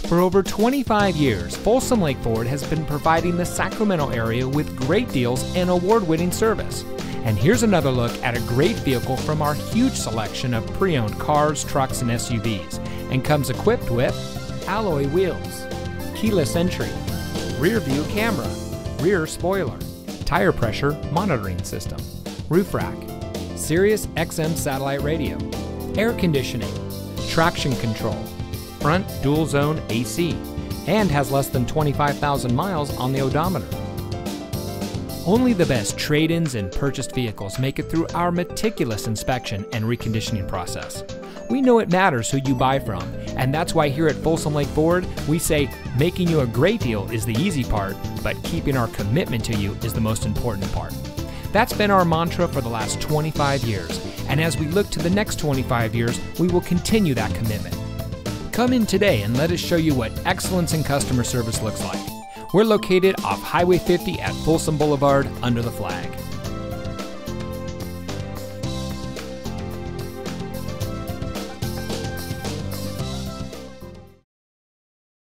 For over 25 years, Folsom Lake Ford has been providing the Sacramento area with great deals and award-winning service. And here's another look at a great vehicle from our huge selection of pre-owned cars, trucks, and SUVs, and comes equipped with alloy wheels, keyless entry, rear view camera, rear spoiler, tire pressure monitoring system, roof rack, Sirius XM satellite radio, air conditioning, traction control, front dual zone AC, and has less than 25,000 miles on the odometer. Only the best trade-ins and purchased vehicles make it through our meticulous inspection and reconditioning process. We know it matters who you buy from, and that's why here at Folsom Lake Ford, we say making you a great deal is the easy part, but keeping our commitment to you is the most important part. That's been our mantra for the last 25 years, and as we look to the next 25 years, we will continue that commitment. Come in today and let us show you what excellence in customer service looks like. We're located off Highway 50 at Folsom Boulevard under the flag.